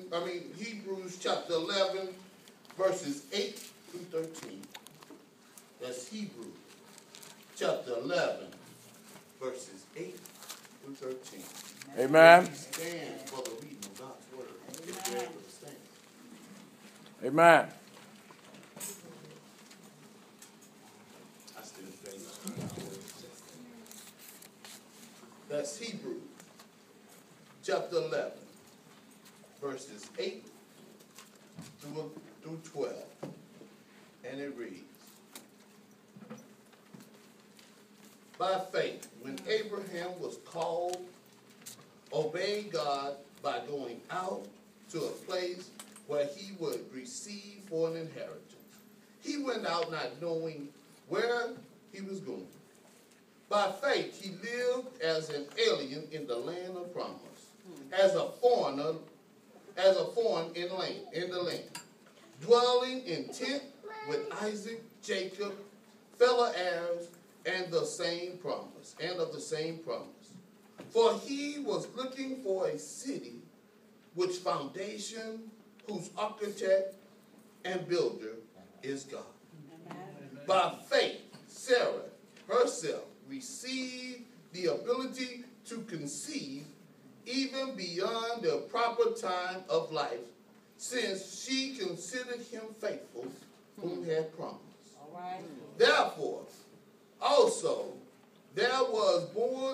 Hebrews chapter 11, verses 8 through 13. That's Hebrews chapter 11, verses 8 through 13. Amen. Stand for the reading of God's word. Amen. Amen. That's Hebrews chapter 11, verses 8 through 12. And it reads, by faith, when Abraham was called, obeyed God by going out to a place where he would receive for an inheritance. He went out not knowing where he was going. By faith, he lived as an alien in the land of promise, as a foreign in the land, dwelling in tent with Isaac, Jacob, fellow heirs, and of the same promise. For he was looking for a city whose foundation, whose architect and builder is God. Amen. By faith, Sarah herself received the ability to conceive even beyond the proper time of life, since she considered him faithful whom had promised. All right. Therefore, also there was born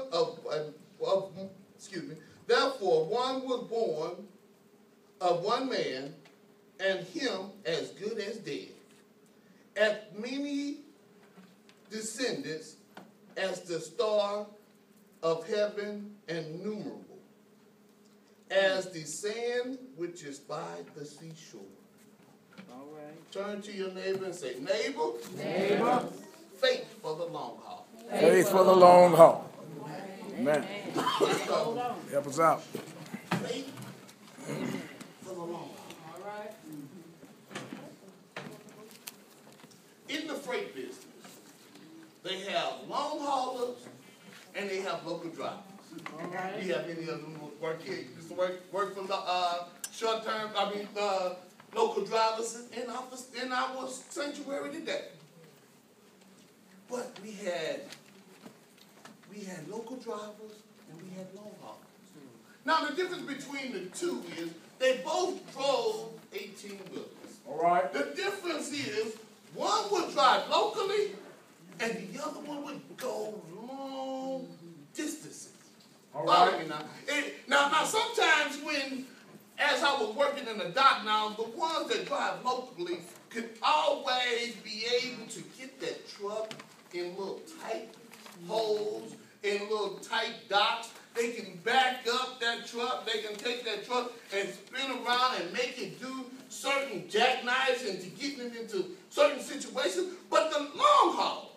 Therefore one was born of one man, and him as good as dead, as many descendants as the star of heaven, and numerable as the sand which is by the seashore. All right. Turn to your neighbor and say, neighbor, faith for the long haul. Faith for the long haul. Amen. Help us out. Faith for the long haul. All right. In the freight business, they have long haulers and they have local drivers. All right. You have any of them work here? You used to work for short-term, local drivers in our sanctuary today. But we had local drivers and we had long haulers. Now the difference between the two is they both drove 18-wheelers. All right. The difference is one would drive locally and the other one would go long distances. All right. Now sometimes as I was working in the dock now, the ones that drive locally could always be able to get that truck in little tight holes, in little tight docks. They can back up that truck. They can take that truck and spin around and make it do certain jackknives and to get them into certain situations. But the long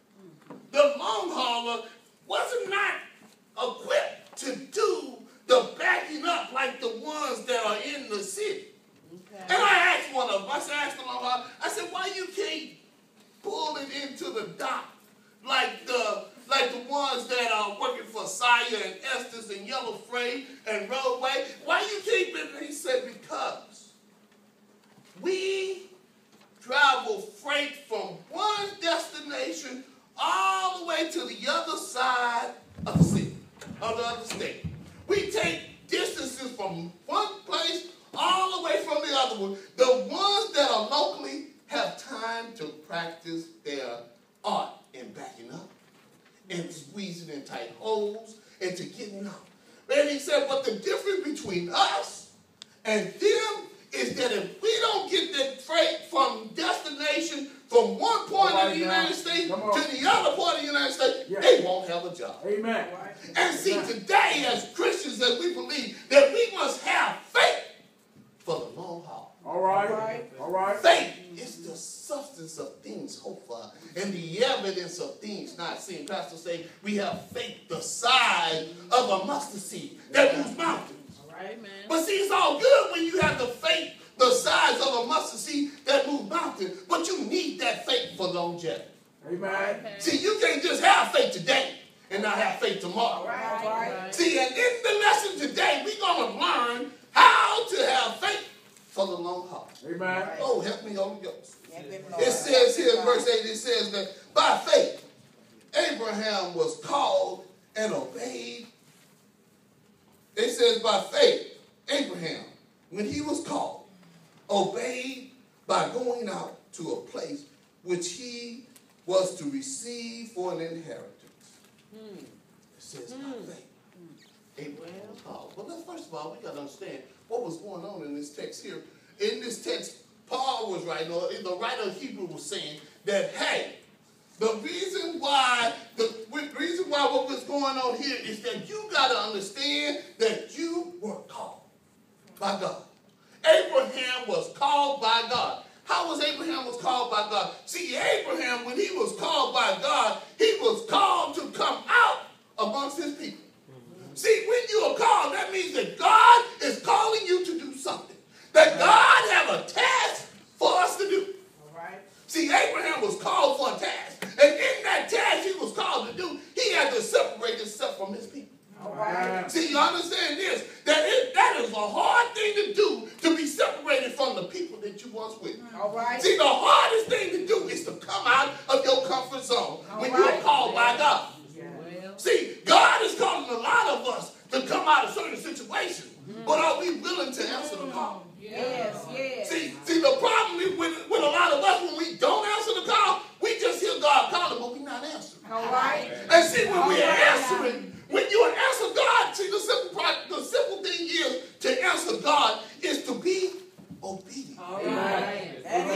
hauler was not equipped to do the backing up like the ones that are in the city. Okay. And I asked one of them, I asked the long hauler, I said, why you can't pull it into the dock like the ones that are working for Sire and Estes and Yellow Freight and Roadway? Why you keep it? And he said, because we travel freight from one destination all the way to the other side of the city, of the other state. We take distances from one place all the way from the other one. The ones that are locally have time to practice their art in backing up and squeezing in tight holes and to getting up. And he said, but the difference between us and them is that if we don't get that freight from destination from one point of the United States to the other part of the United States, they won't have a job. Amen. And see, today as Christians, as we believe that we must have faith for the long haul. All right. All right. Faith is the substance of things hoped for and the evidence of things not seen. Pastor say we have faith the size of a mustard seed that moves mountains. All right, man. But see, it's all good when you have the faith the size of a mustard seed that moves mountains, but you need that faith for longevity. Amen. See, you can't just have faith today and not have faith tomorrow. Right. See, and in the lesson today, we're going to learn how to have faith for the long haul. Amen. Oh, help me, Holy Ghost. It says here in verse 8, it says that by faith, Abraham was called and obeyed. It says by faith, Abraham, when he was called, obeyed by going out to a place which he was to receive for an inheritance. It says by faith. Abraham was called. Well, first of all, we got to understand what was going on in this text here. In this text, Paul was writing, or the writer of Hebrew was saying that, hey, the reason why what was going on here is that you got to understand that you were called by God. Abraham was called by God. How was Abraham was called by God? See, Abraham, when he was called by God, he was called to come out amongst his people. See, when you are called, that means that God is calling you to do something. That God have a task for us to do. All right. See, Abraham was called for a task. And in that task he was called to do, he had to separate himself from his people. All right. See, you understand this? That is a hard thing to do, to be separated from the people that you once with. All right. See, the hardest thing to do is to come out of your comfort zone when you are called by God. See, God is calling a lot of us to come out of certain situations, but are we willing to answer the call? Yes, yes. See, the problem is with a lot of us, when we don't answer the call, we just hear God calling, but we're not answering. All right. And see, when we're answering, when you answer God, see, the simple thing is to answer God is to be obedient. All right.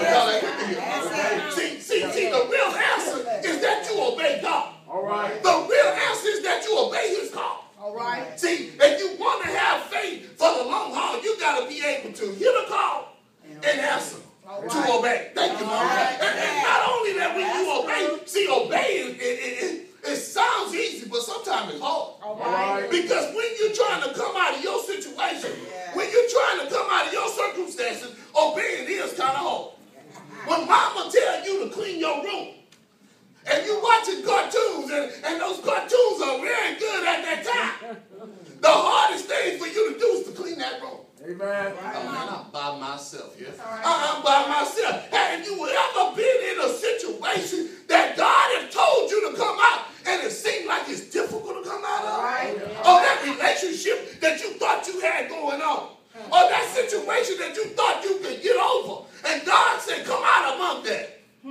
See, the real answer is that you obey God. All right. The real answer is that you obey his call. All right. See, if you want to have faith for the long haul, you got to be able to hear the call and answer to obey. Thank you, Lord. And not only that, when you obey, see, obeying, it sounds easy, but sometimes it's hard. All right. Because when you're trying to come out of your situation, when you're trying to come out of your circumstances, obeying is kind of hard. When mama tells you to clean your room, and you're watching cartoons, and those cartoons are very good at that time, the hardest thing for you to do is to clean that room. Amen. Oh, man, I'm by myself here. I'm by myself. Have you ever been in a situation that God has told you to come out, and it seemed like it's difficult to come out of? Right. Or that relationship that you thought you had going on? Or that situation that you thought you could get over? And God said, come out among that.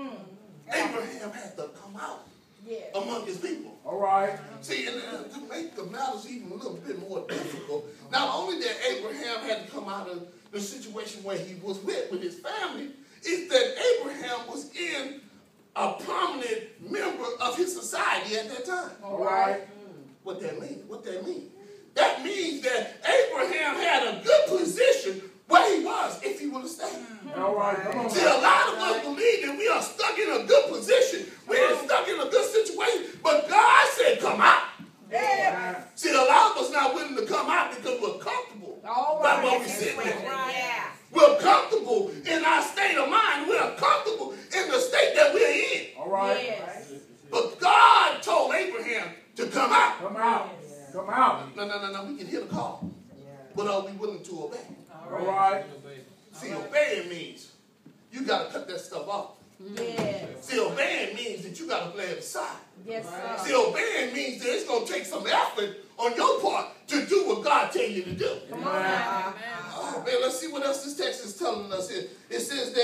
Abraham had to come out among his people. All right. See, and to make the matters even a little bit more difficult, not only that Abraham had to come out of the situation where he was with his family, is that Abraham was in a prominent member of his society at that time. All right. What that mean? What that mean? That means that Abraham had a good position where he was if he would have stayed. All right. See, a lot of us believe that we are stuck in a good position. We are stuck in a good situation, but God said, come out. Yeah. See, a lot of us not willing to come out because we're comfortable by what we sit there. Yeah. We're comfortable in our state of mind. We're comfortable in the state that we're in. All right. Yes. But God told Abraham to come out. Come out. Come out. No. We can hear the call. But are we willing to obey? All right. See, obeying means you got to cut that stuff off. Yes. See, obeying means that you got to lay it aside. Yes, sir. See, obeying means that it's going to take some effort on your part to do what God tells you to do. Come on. Oh, man, let's see what else this text is telling us here. It says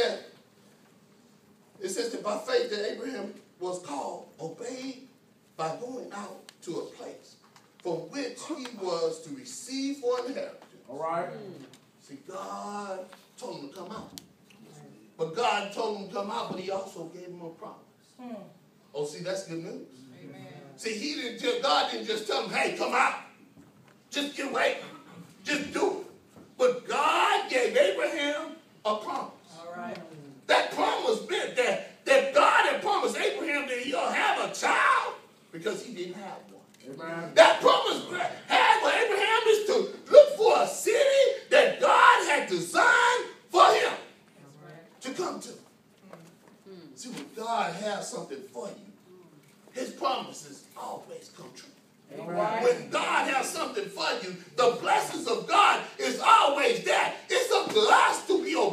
that by faith that Abraham was called, obeyed by going out to a place from which he was to receive for an inheritance. All right. See, God told him to come out. But God told him to come out, but he also gave him a promise. Oh, see, that's good news. Amen. See, God didn't just tell him, hey, come out. Just get away. Just do it. But God gave Abraham a promise. All right. That promise meant that God had promised Abraham that he'll have a child because he didn't have one. Amen. That promise had for Abraham is to look for a city that God had designed for him to come to. See, when God has something for you, his promises always come true. Amen. When God has something for you, the blessings of God is always there. It's up to us to be obedient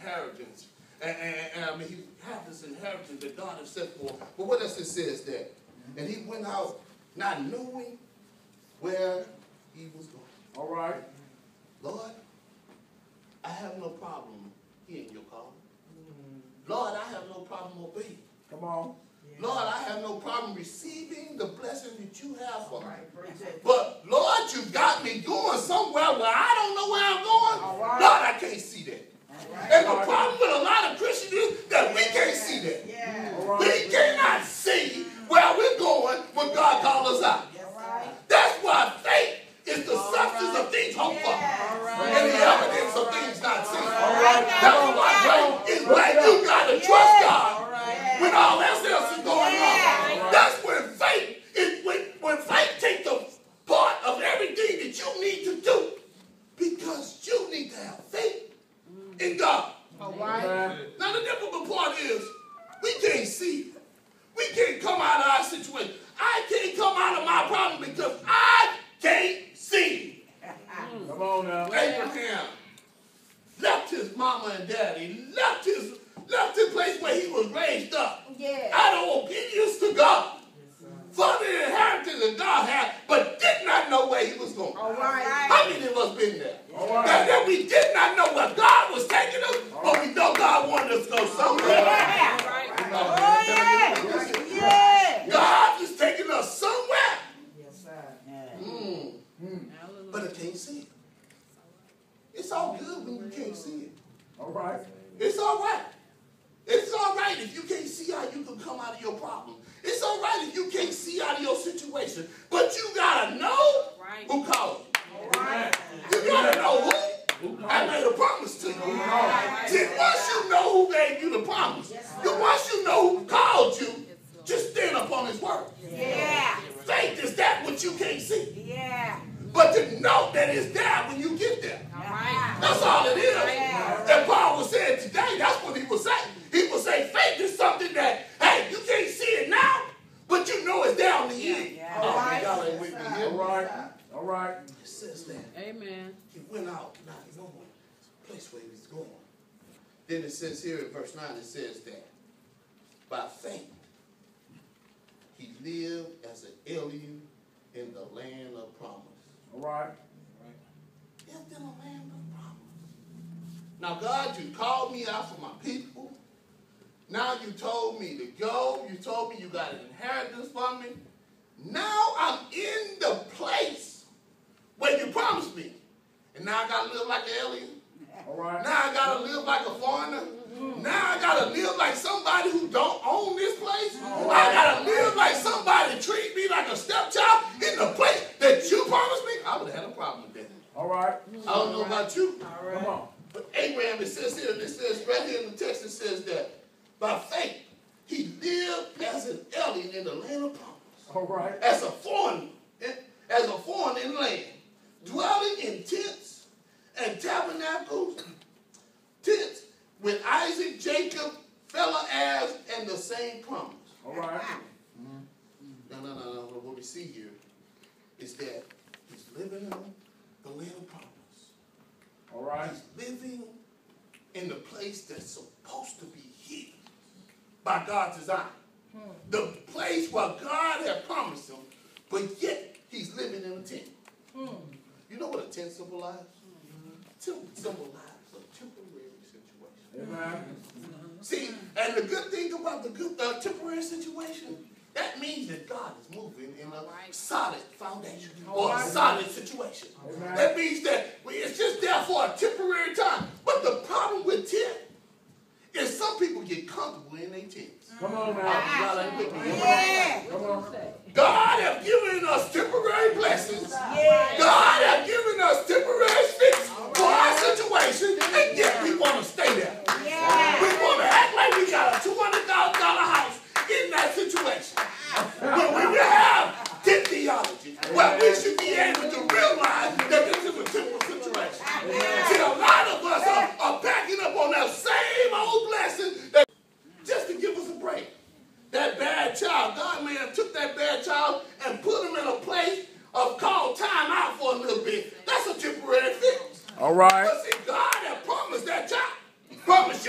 inheritance. And I mean, he had this inheritance that God had set for him. But what else it says there? And he went out not knowing where he was going. All right. Lord, I have no problem hearing your call. Lord, I have no problem obeying. Come on. Lord, I have no problem receiving the blessing that you have for me. But Lord, you got me going somewhere where I don't know where I'm going. Lord, I can't see that. And the problem with a lot of Christians is that we can't see that. We cannot see where we're going when God calls us out. That's why faith is the substance of things hoped for and the evidence of things not seen. That's why faith is where you got to trust God when all else is going on. That's when faith is when faith takes the part of everything that you need to do, because you need to have faith in God. Now the difficult part is we can't see it. We can't come out of our situation. I can't come out of my problem because I can't see it. Come on now. Abraham left his mama and daddy, left his place where he was raised up, out of obedience to God, for the inheritance that God had, but did not know where he was going. How many of us been there? That we did not know where God was taking us, but we know God wanted us to go somewhere. God is taking us somewhere. But I can't see it. It's all good when you can't see it. All right. It's all right. It's all right if you can't see how you can come out of your problem. It's all right if you can't see out of your situation. But you got to know who called you. You got to know who I made a promise to you. See, once you know who gave you the promise, once you know who called you, just stand upon his word. Faith is that which you can't see. But to know that it's there when you get there. That's all it is. And Paul was saying today, that's what he was saying. He was saying faith is something that, hey, you can't see it now, but you know it's there on the end. Y'all ain't with me here. All right. It says that. Amen. He went out not knowing the place where he was going. Then it says here in verse 9, it says that by faith he lived as an alien in the land of promise. All right. Lived in the land of promise. Now, God, you called me out for my people. Now you told me to go. You told me you got an inheritance for me. Now I'm in the place where you promised me. And now I got to live like an alien. All right. Now I got to live like a foreigner. Now I got to live like somebody who don't own this place. I got to live like somebody treat me like a stepchild in the place that you promised me. I would have had a problem with that. All right. I don't know about you. Come on. But Abraham, it says here, it says right here in the text, it says that by faith, he lived as an alien in the land of promise. All right. As a foreign in land, dwelling in tents and tabernacles, tents with Isaac, Jacob, Phalerah, and the same promise. All right. No. What we see here is that he's living in the land of promise. All right. He's living in the place that's supposed to be hid by God's design. The place where God had promised him, but yet he's living in a tent. You know what a tent symbolizes? Tent symbolizes a temporary situation. Amen. See, and the good thing about the temporary situation, that means that God is moving in a solid foundation or a solid situation. Amen. That means that it's just there for a temporary time. But the problem with tent is some people get comfortable in their tents. Come on now. Y'all ain't with me. Come on. God has given us temporary blessings. God has given us temporary fix for our situation, and yet we want to stay there. We want to act like we got a $200,000 house in that situation. But we will have tent theology, where we should be able to realize that this is a temporary situation. See, a lot of us are backing up on that same old blessing that just to give us a break. That bad child, God may have took that bad child and put him in a place of called time out for a little bit. That's a temporary fix. All right. But see, God had promised that child. Promised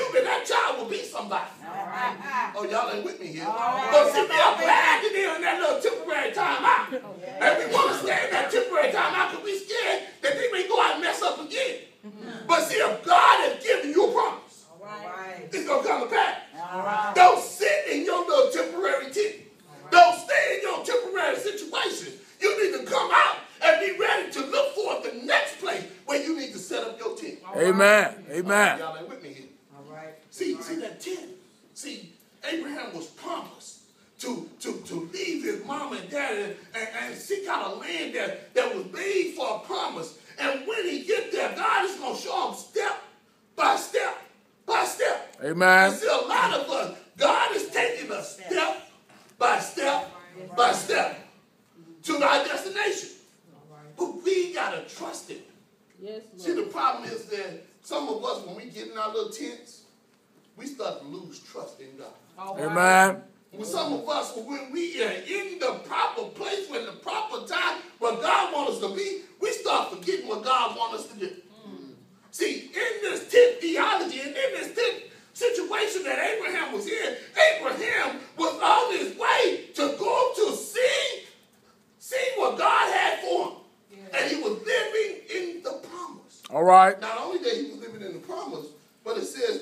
somebody. Oh, y'all ain't with me here. Right. But see, we are glad to be in that little temporary time out. And we want to stay in that temporary time out because we're scared that they may go out and mess up again. But see, if God has given you a promise, it's going to come to pass. Don't sit in your little temporary tent. Don't stay in your temporary situation. You need to come out and be ready to look for the next place where you need to set up your tent. Amen. Amen. Y'all ain't with me here. See that tent. See, Abraham was promised to leave his mom and dad and seek out a land that was made for a promise. And when he get there, God is going to show him step by step by step. Amen. And see, a lot of us, God is taking us step by step by step to our destination. But we got to trust it. Yes, See, the problem is that some of us, when we get in our little tents, we start to lose trust in God. Amen. When some of us, when we are in the proper place, when the proper time, where God wants us to be, we start forgetting what God wants us to do. See, in this tent theology and in this tent situation that Abraham was in, Abraham was on his way to go to see what God had for him. And he was living in the promise. All right. Not only that he was living in the promise, but it says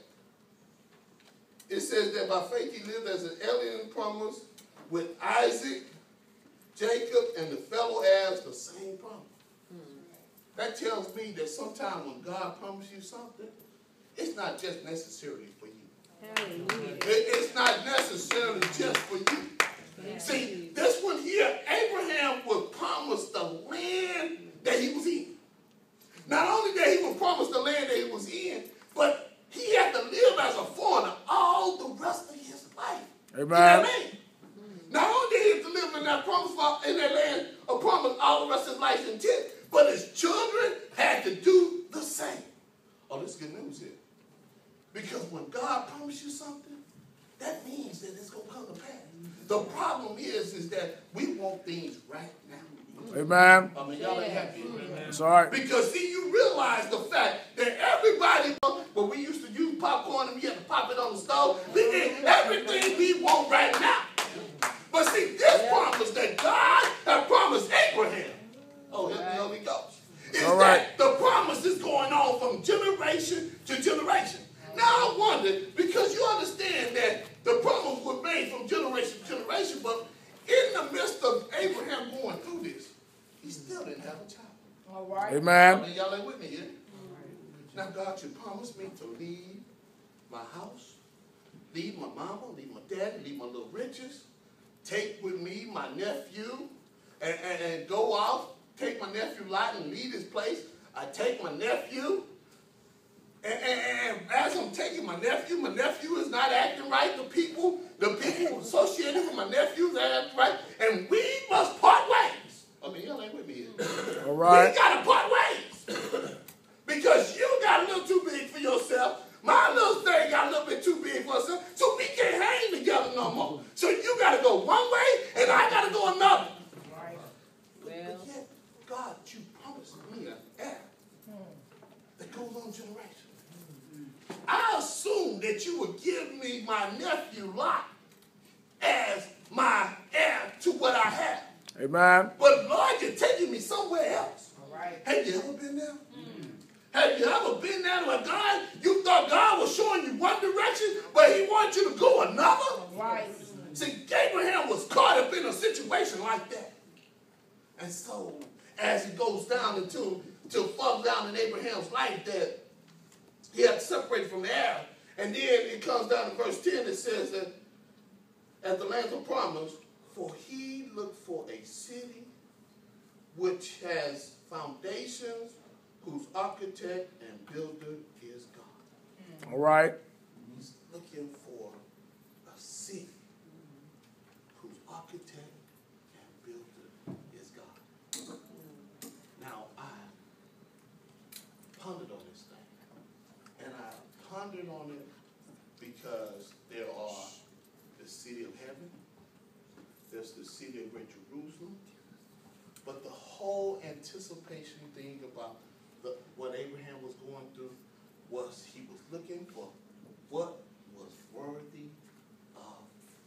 that by faith he lived as an alien in the promise with Isaac, Jacob, and the fellow heirs the same promise. That tells me that sometimes when God promises you something, it's not just necessarily for you. It's not necessarily just for you. See, this one here, Abraham was promised the land that he was in. Not only that he was promised the land that he was in, but he had to live as a foreigner all the rest of his life. Amen. Not only did he have to live in that promise in that land of promise all the rest of his life in tent, but his children had to do the same. Oh, this is good news here. Because when God promises you something, that means that it's going to come to pass. The problem is that we want things right now. Amen. I mean, y'all ain't happy. It's all right. Because, see, you realize the fact that everybody, when we used to use popcorn and we had to pop it on the stove, we did everything we want right now. But see, this promise that God had promised Abraham, oh, help me, Holy Ghost, is that the promise is going on from generation to generation. Now, I wonder, because you understand that the promise was made from generation to generation, but in the midst of Abraham going through this, he still didn't have a child. All right. Amen. I mean, y'all ain't with me here. Now, God, you promised me to leave my house, leave my mama, leave my daddy, leave my little riches, take with me my nephew, and go off, take my nephew Lot and leave this place. I take my nephew, and as I'm taking my nephew is not acting right. The people associated with my nephew is not acting right, and we must part ways. I mean, y'all ain't with me here. All right. We got to part ways. Because you got a little too big for yourself. My little thing got a little bit too big for herself. So we can't hang together no more. So you got to go one way, and I got to go another. Right. But yet, God, you promised me an heir that goes on generation. I assumed that you would give me my nephew Lot as my heir to what I have. Amen. But Lord, you're taking me somewhere else. All right. Have you ever been there? Have you ever been there where God, you thought God was showing you one direction, but he wanted you to go another? Right. See, Abraham was caught up in a situation like that. And so, as it goes down until further down in Abraham's life, that he had to separate from the heir. And then it comes down to verse 10, it says that at the land of promise, for he looked for a city which has foundations, whose architect and builder is God. All right. He's looking for a city whose architect and builder is God. Now, I pondered on this thing. And I pondered on it because there are the city of heaven. There's the city of Great Jerusalem. But the whole anticipation thing about what Abraham was going through was he was looking for what was worthy of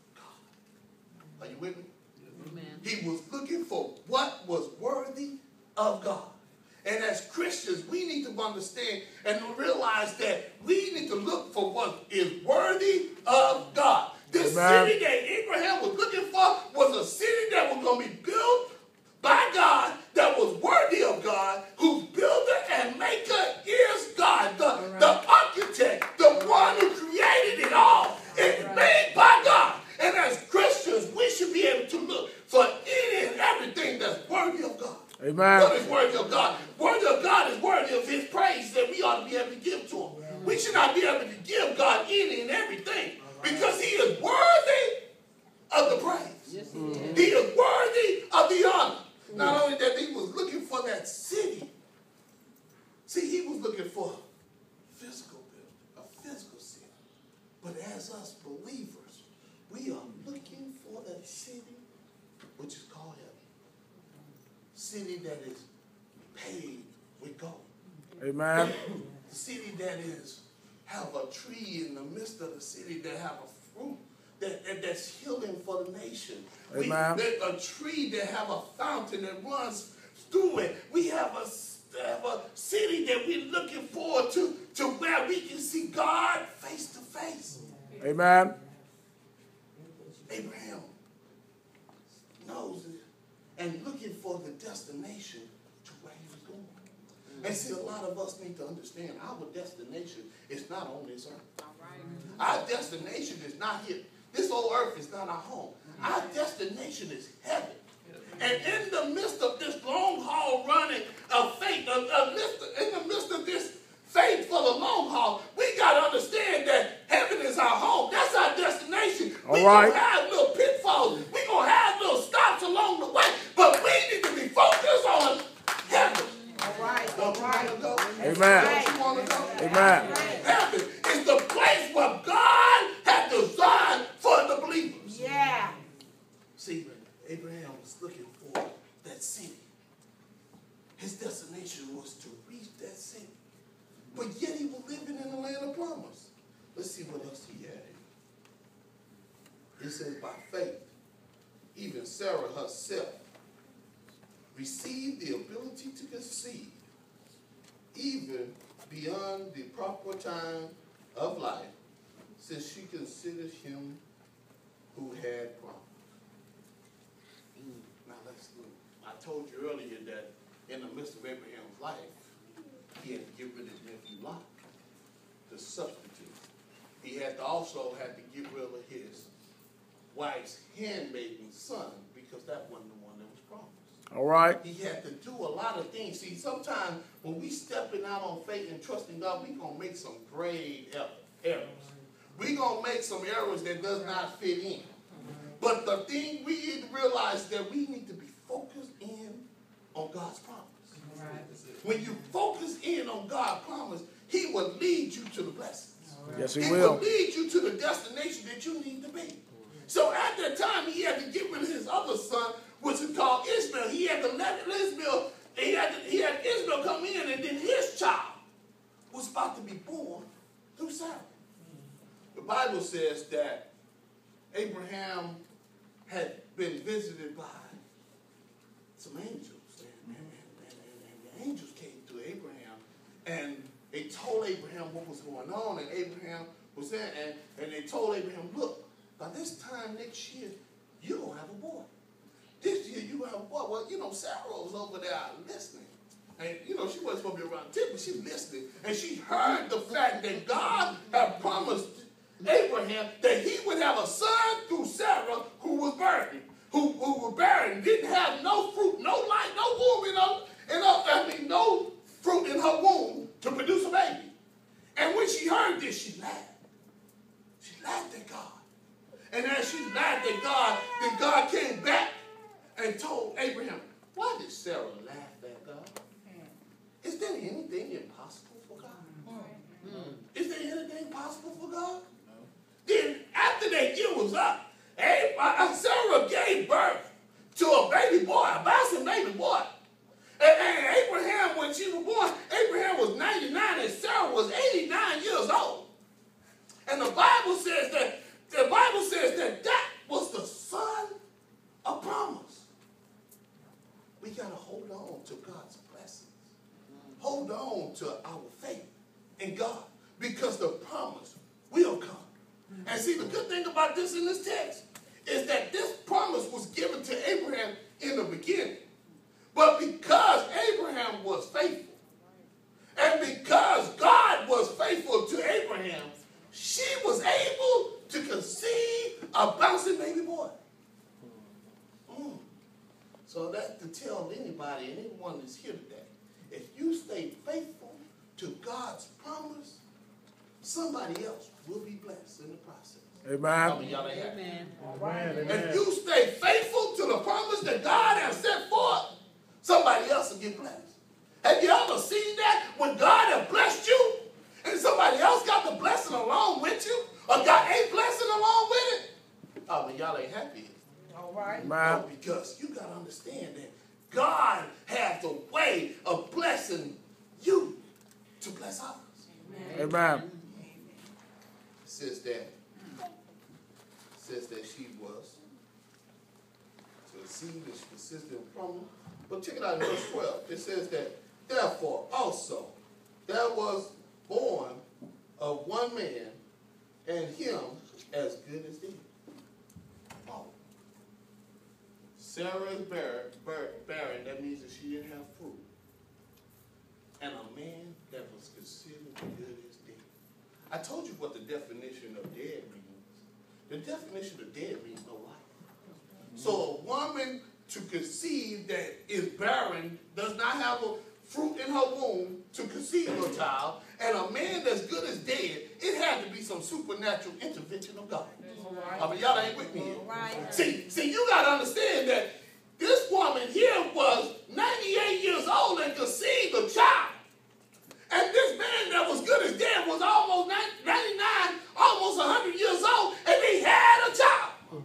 God. Are you with me? Amen. He was looking for what was worthy of God. And as Christians, we need to understand and realize that we need to look for what is worthy of God. The city that Abraham was looking for was a city that was going to be built by God, that was worthy of God, whose builder and maker is God, the architect, the one who created it all. It's made by God. And as Christians, we should be able to look for any and everything that's worthy of God. Amen. What is worthy of God? Worthy of God is worthy of his praise that we ought to be able to give to him. We should not be able to give God any and everything because he is worthy of the praise. Yes, he is. He is worthy of the honor. Not only that, he was looking for that city. See, he was looking for a physical building, a physical city. But as us believers, we are looking for that city which is called heaven. City that is paved with gold. Amen. The city that is have a tree in the midst of the city that have a fruit that's healing for the nation. Amen. A tree that have a fountain that runs through it. We have a city that we're looking forward to where we can see God face to face. Amen. Abraham knows it and looking for the destination to where he was going. And see, a lot of us need to understand our destination is not on this earth. All right. Our destination is not here. This old earth is not our home. Our destination is heaven. And in the midst of this long haul running of faith, in the midst of this faith for the long haul, we got to understand that heaven is our home. That's our destination. We're going to have little pitfalls. We're going to have little stops along the way. But we need to be focused on heaven. All right. Don't you want to go? Amen. Don't you want to go? Amen. Heaven is the place where God had designed for the believers. Yeah. See, Abraham was looking for that city. His destination was to reach that city. But yet he was living in the land of promise. Let's see what else he had. It says, by faith, even Sarah herself received the ability to conceive, even beyond the proper time of life, since she considered him who had promised. Now let's look. I told you earlier that in the midst of Abraham's life, he had to get rid of his nephew Lot, the substitute. He had to also get rid of his wife's handmaiden son because that wasn't the one that was promised. All right. He had to do a lot of things. See, sometimes when we stepping out on faith and trusting God, we're going to make some grave errors. We're going to make some errors that does not fit in. But the thing we need to realize that we need to be focused in on God's promise. Right. When you focus in on God's promise, he will lead you to the blessings. Yes, he He will. will lead you to the destination that you need to be. So at that time, he had to get rid of his other son, which is called Ishmael. He had to let Ishmael, he had Ishmael come in, and then his child was about to be born through Sarah. The Bible says that Abraham had been visited by some angels. And the angels came to Abraham, and they told Abraham what was going on, and Abraham was there, and they told Abraham, look, by this time next year, you're going to have a boy. This year, you're going to have a boy. Well, you know, Sarah was over there listening. And, you know, she wasn't supposed to be around tip, but she was listening. And she heard the fact that God had promised Abraham that he would have a son through Sarah who was barren, who was barren, didn't have no fruit, no light, no womb, no fruit in her womb to produce a baby. And when she heard this, she laughed. She laughed at God. And as she laughed at God, then God came back and told Abraham, why did Sarah laugh at God? Is there anything impossible for God? Is there anything possible for God? Then after that year was up, Sarah gave birth to a baby boy, a bouncing baby boy. And Abraham, when she was born, Abraham was 99 and Sarah was 89 years old. And the Bible says that we got to hold on to God's blessings. Hold on to our faith in God, because the promise will come. And see, the good thing about this in this text is that this promise was given to Abraham in the beginning. But because Abraham was faithful, and because God was faithful to Abraham, she was able to conceive a bouncing baby boy. So that's to tell anybody and anyone that's here today, if you stay faithful to God's promise, somebody else will be blessed in the process. Amen. Y'all ain't happy. Amen. Amen. If you stay faithful to the promise that God has set forth, somebody else will get blessed. Have you ever seen that? When God has blessed you, and somebody else got the blessing along with you, or got a blessing along with it? Oh, but y'all ain't happy. All right. Amen. Because you got to understand that God has a way of blessing you to bless others. Amen. It says that she was to receive this consistent promise. But check it out in verse 12. It says that, therefore also there was born of one man, and him as good as dead. Oh. Sarah is barren. That means that she didn't have fruit. And a man that was considered good as dead. I told you what the definition of dead means. The definition of dead means no life. So a woman to conceive that is barren, does not have a fruit in her womb to conceive a child, and a man that's good as dead, it had to be some supernatural intervention of God. I mean, y'all ain't with me here. Right. See, you got to understand that this woman here was 98 years old and conceived a child. And this man that was good as dead was almost 99, almost 100 years old, and he had a child.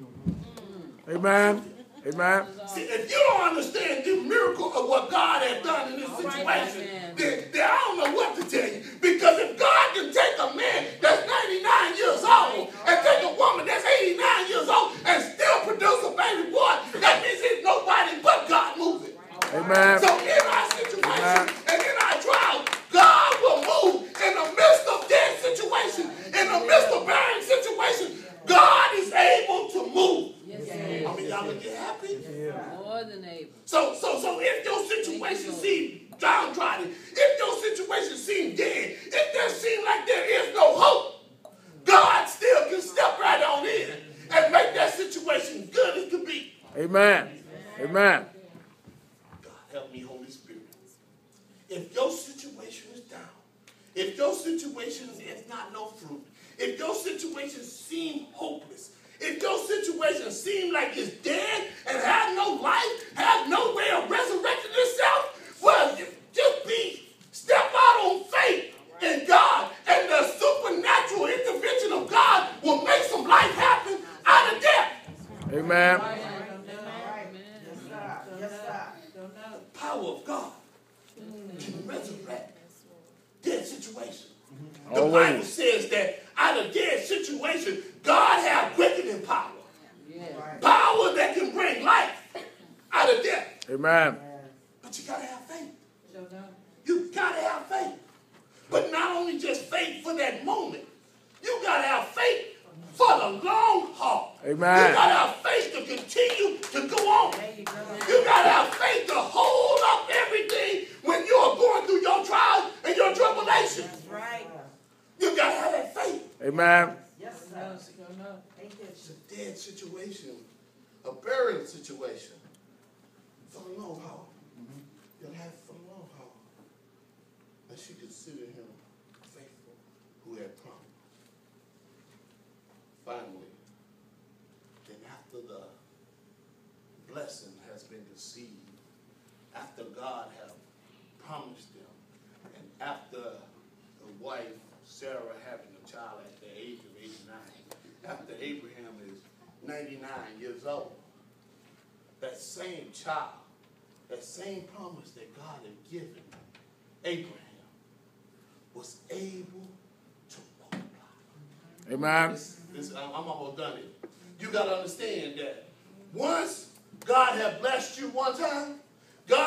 Amen. Amen. See, if you don't understand the miracle of what God has done in this situation, then I don't know what to tell you. Because if God can take a man that's 99 years old and take a woman that's 89 years old and still produce a baby boy, that means it's nobody but God moving. Amen. So in our situation and in our trial, God will move in the midst of dead situation, in the midst of barren situation. God is able to move. I mean, y'all look happy? More than able. So if your situation seems downtrodden, if your situation seems dead, if there seems like there is no hope, God still can step right on in and make that situation good as could be. Amen. Amen. God help me, Holy Spirit. If your situation is down, if your situation is not no fruit, if your situation seems hopeless, if your situation seems like it's dead and have no life, have no way of resurrecting itself, well, step out on faith in God, and the supernatural intervention of God will make some life happen out of death. Amen. Power of God can resurrect dead situation. The Bible Always. says that out of dead situation, God has quickening power. Power that can bring life out of death. Amen. But you got to have faith. You got to have faith. But not only just faith for that moment. You got to have faith for the long haul. Amen. You got to have faith to continue to go on. You got to have faith to hold up everything when you are going through your trials and your tribulations. Right. You got to have that faith. Amen. Yes, It's a dead situation, a burial situation. For the long haul. You'll have it for the long haul. And she considered him faithful who had promised. Finally, then after the blessing has been conceived, after God has promised them, and after the wife, Sarah, having a child at the age of 89, after Abraham is 99 years old, that same child, that same promise that God had given Abraham was able to multiply. Amen. I'm almost done here. You got to understand that once God had blessed you one time, God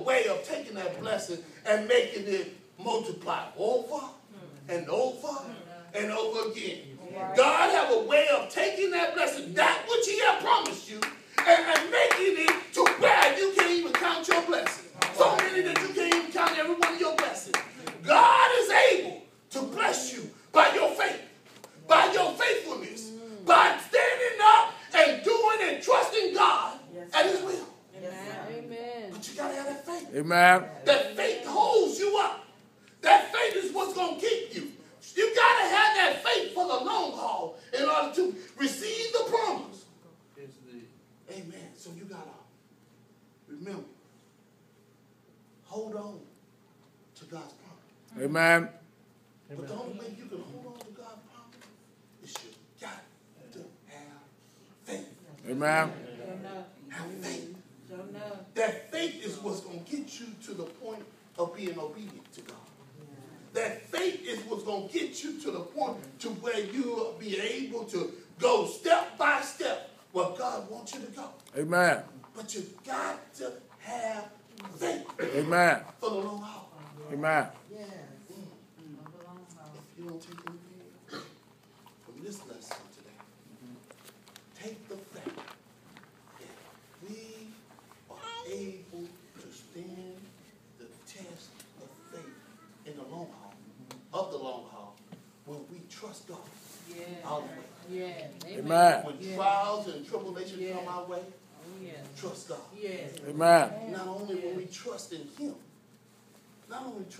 way of taking that blessing and making it multiply over and over and over again. God have a way of taking that blessing, that which he has promised you, and making it to where you can't even count your blessings. So many that you can't even count every one of your blessings. God is able to bless you by your faith, by your faithfulness, by standing up and doing and trusting God at his will. Amen. But you got to have that faith. Amen. That faith holds you up. That faith is what's going to keep you. You got to have that faith for the long haul in order to receive the promise. Amen. So you got to remember, hold on to God's promise. Amen. But the only way you can hold on to God's promise is you got to have faith. Amen. Have faith. That faith is what's going to get you to the point of being obedient to God. That faith is what's going to get you to the point to where you will be able to go step by step where God wants you to go. Amen. But you got to have faith. Amen. For the long haul. Amen. If you don't take anything from this lesson today, take the fact that we are able to stand the test of faith in the long haul, when we trust God all the way. Amen. When trials and tribulations come our way, trust God. Amen. Not only when we trust in him, but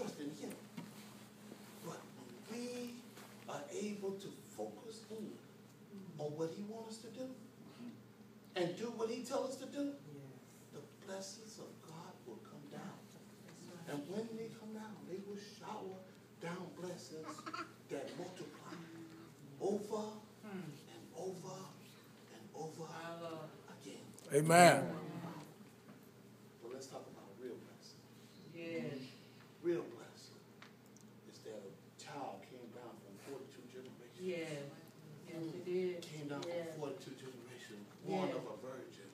when we are able to focus in on what he wants us to do and do what he tells us to do, the blessings of God will come down. And when they come down, they will shower down blessings that multiply over and over and over again. Amen. Well, let's talk about real blessing. Real blessing is that a child came down from 42 generations. Came down from 42 generations, born of a virgin.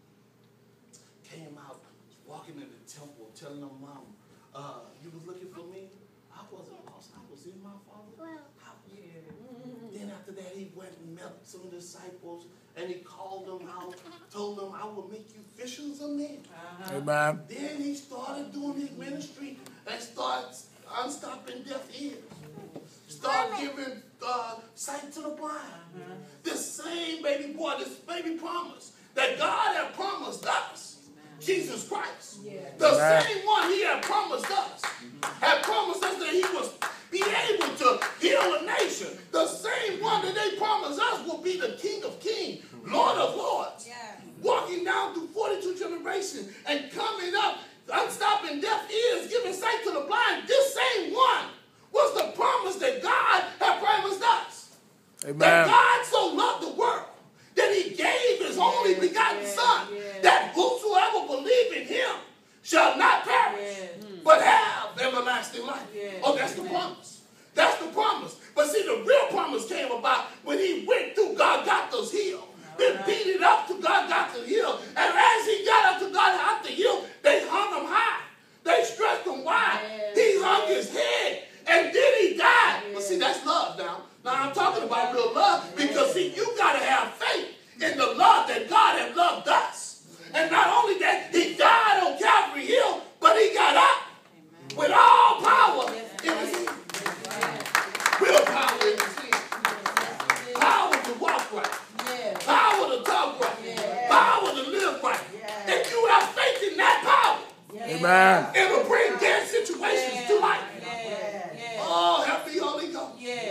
Came out, walking in the temple, telling her mom, you was looking for me? I wasn't lost. I was in my Father's house. Then after that, he went and met some disciples, and he called them out, told them, I will make you fishers of men. Amen. Then he started doing his ministry and started unstopping deaf ears. Start giving sight to the blind. This same baby boy, this baby promise that God had promised us, Jesus Christ. The same one he had promised us, had promised us that he was be able to heal a nation. The same one that they promised us will be the King of Kings, Lord of Lords. Walking down through 42 generations and coming up, unstopping deaf ears, giving sight to the blind. This same one was the promise that God had promised us. Amen. That God so loved the world that he gave his only begotten Son, that whosoever believe in him shall not perish, but have everlasting life. Oh, that's the promise. That's the promise. But see, the real promise came about when he went through Golgotha's hill. Then beat it up to Golgotha's hill. And as he got up to Golgotha's hill, they hung him high. They stretched him wide. He hung his head. And then he died. But see, that's love now. Now I'm talking about real love, because see, you got to have faith in the love that God had loved us. And not only that, he died on Calvary Hill, but he got up with all power in his hand. Real power in his hand. Power to walk right. Power to talk right. Power to live right. If you have faith in that power, Amen. it'll bring dead situations to life. Oh, help me, Holy Ghost.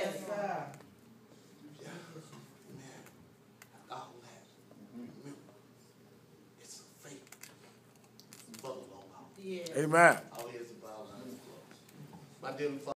It's a faith for the long haul. Amen. All here's about my dear Father.